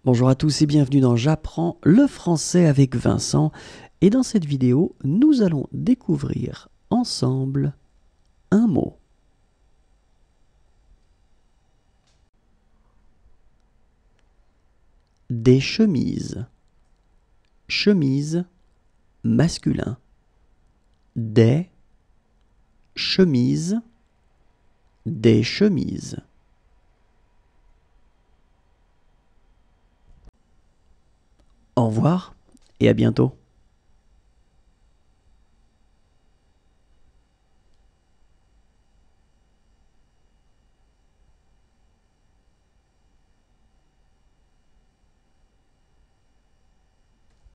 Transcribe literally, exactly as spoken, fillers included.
Bonjour à tous et bienvenue dans J'apprends le français avec Vincent. Et dans cette vidéo, nous allons découvrir ensemble un mot. Des chemises. Chemise masculin. Des chemises. Des chemises. Au revoir et à bientôt.